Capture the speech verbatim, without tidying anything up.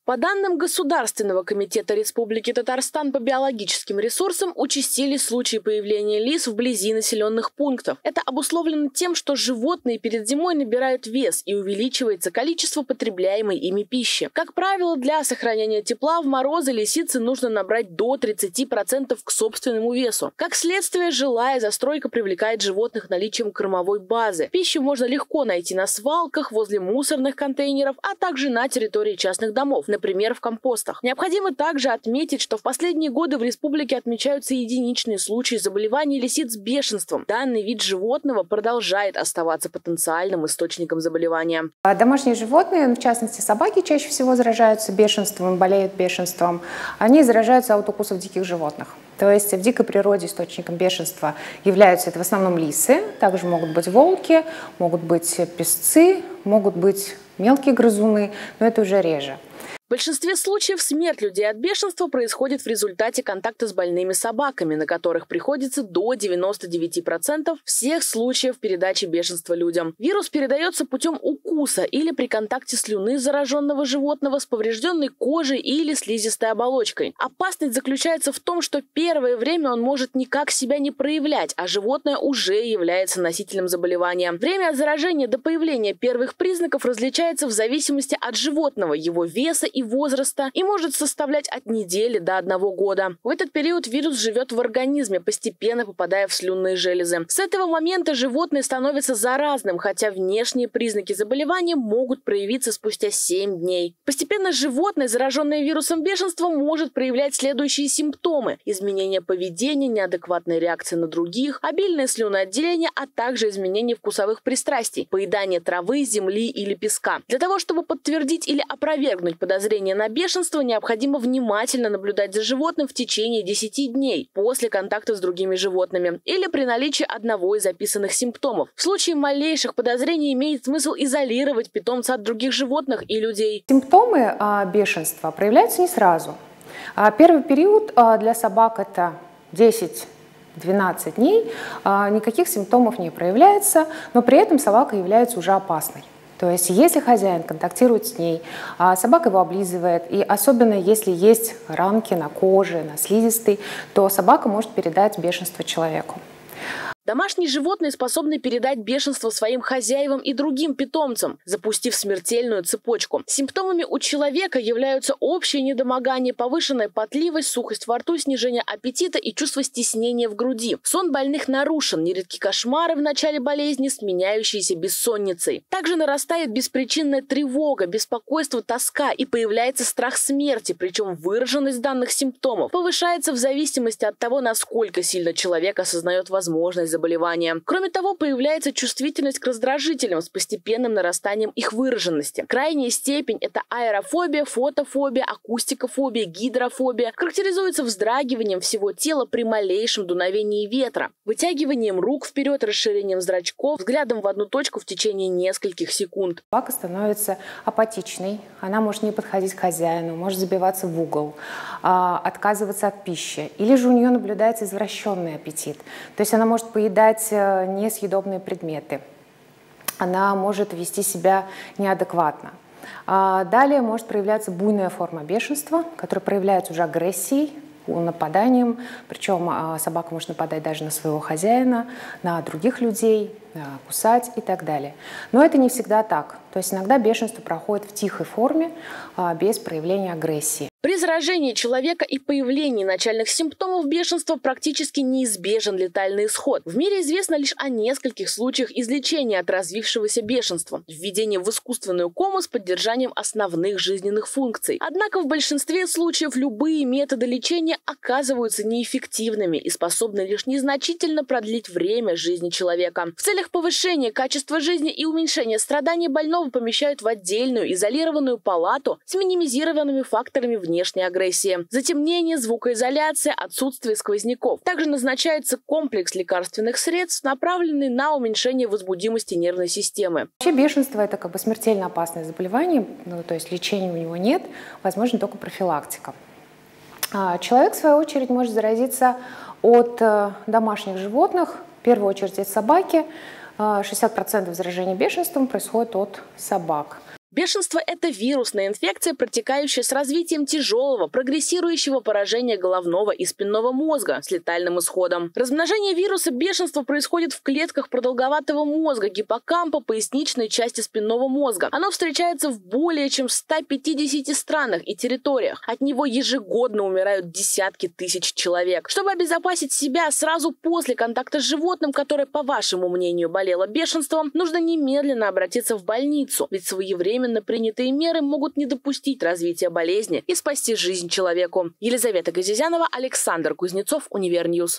По данным Государственного комитета Республики Татарстан по биологическим ресурсам, участились случаи появления лис вблизи населенных пунктов. Это обусловлено тем, что животные перед зимой набирают вес и увеличивается количество потребляемой ими пищи. Как правило, для сохранения тепла в морозы лисице нужно набрать до тридцати процентов к собственному весу. Как следствие, жилая застройка привлекает животных наличием кормовой базы. Пищу можно легко найти на свалках, возле мусорных контейнеров, а также на территории частных домов, например, в компостах. Необходимо также отметить, что в последние годы в республике отмечаются единичные случаи заболеваний лисиц бешенством. Данный вид животного продолжает оставаться потенциальным источником заболевания. Домашние животные, в частности собаки, чаще всего заражаются бешенством, болеют бешенством. Они заражаются от укусов диких животных. То есть в дикой природе источником бешенства являются это в основном лисы, также могут быть волки, могут быть песцы, могут быть мелкие грызуны, но это уже реже. В большинстве случаев смерть людей от бешенства происходит в результате контакта с больными собаками, на которых приходится до девяноста девяти процентов всех случаев передачи бешенства людям. Вирус передается путем укуса или при контакте слюны зараженного животного с поврежденной кожей или слизистой оболочкой. Опасность заключается в том, что первое время он может никак себя не проявлять, а животное уже является носителем заболевания. Время от заражения до появления первых признаков различается в зависимости от животного, его веса и возраста и может составлять от недели до одного года. В этот период вирус живет в организме, постепенно попадая в слюнные железы. С этого момента животное становится заразным, хотя внешние признаки заболевания могут проявиться спустя семь дней. Постепенно животное, зараженное вирусом бешенства, может проявлять следующие симптомы: изменение поведения, неадекватная реакция на других, обильное слюноотделение, а также изменение вкусовых пристрастий, поедание травы, земли или песка. Для того, чтобы подтвердить или опровергнуть подозрения на бешенство, необходимо внимательно наблюдать за животным в течение десяти дней после контакта с другими животными или при наличии одного из описанных симптомов. В случае малейших подозрений имеет смысл изолировать питомца от других животных и людей. Симптомы а, бешенства проявляются не сразу. А, первый период а, для собак это десять-двенадцать дней, а, никаких симптомов не проявляется, но при этом собака является уже опасной. То есть, если хозяин контактирует с ней, собака его облизывает, и особенно если есть ранки на коже, на слизистой, то собака может передать бешенство человеку. Домашние животные способны передать бешенство своим хозяевам и другим питомцам, запустив смертельную цепочку. Симптомами у человека являются общее недомогание, повышенная потливость, сухость во рту, снижение аппетита и чувство стеснения в груди. Сон больных нарушен, нередки кошмары в начале болезни, сменяющиеся бессонницей. Также нарастает беспричинная тревога, беспокойство, тоска и появляется страх смерти, причем выраженность данных симптомов повышается в зависимости от того, насколько сильно человек осознает возможность заболевания. Кроме того, появляется чувствительность к раздражителям с постепенным нарастанием их выраженности. Крайняя степень – это аэрофобия, фотофобия, акустикофобия, гидрофобия. Характеризуется вздрагиванием всего тела при малейшем дуновении ветра, вытягиванием рук вперед, расширением зрачков, взглядом в одну точку в течение нескольких секунд. Собака становится апатичной, она может не подходить к хозяину, может забиваться в угол, отказываться от пищи. Или же у нее наблюдается извращенный аппетит. То есть она может поедать несъедобные предметы. Она может вести себя неадекватно. Далее может проявляться буйная форма бешенства, которая проявляется уже агрессией, нападанием. Причем собака может нападать даже на своего хозяина, на других людей, кусать и так далее. Но это не всегда так. То есть иногда бешенство проходит в тихой форме, без проявления агрессии. При заражении человека и появлении начальных симптомов бешенства практически неизбежен летальный исход. В мире известно лишь о нескольких случаях излечения от развившегося бешенства, введения в искусственную кому с поддержанием основных жизненных функций. Однако в большинстве случаев любые методы лечения оказываются неэффективными и способны лишь незначительно продлить время жизни человека. В целях повышения качества жизни и уменьшения страданий больного помещают в отдельную изолированную палату с минимизированными факторами внешней агрессии. Затемнение, звукоизоляция, отсутствие сквозняков. Также назначается комплекс лекарственных средств, направленный на уменьшение возбудимости нервной системы. Вообще бешенство – это как бы смертельно опасное заболевание, ну, то есть лечения у него нет, возможно только профилактика. Человек, в свою очередь, может заразиться от домашних животных, в первую очередь от собаки. шестьдесят процентов заражений бешенством происходит от собак. Бешенство – это вирусная инфекция, протекающая с развитием тяжелого, прогрессирующего поражения головного и спинного мозга с летальным исходом. Размножение вируса бешенства происходит в клетках продолговатого мозга, гиппокампа, поясничной части спинного мозга. Оно встречается в более чем ста пятидесяти странах и территориях. От него ежегодно умирают десятки тысяч человек. Чтобы обезопасить себя сразу после контакта с животным, которое, по вашему мнению, болело бешенством, нужно немедленно обратиться в больницу, ведь своевременно Именно принятые меры могут не допустить развития болезни и спасти жизнь человеку. Елизавета Газизянова, Александр Кузнецов, Универньюз.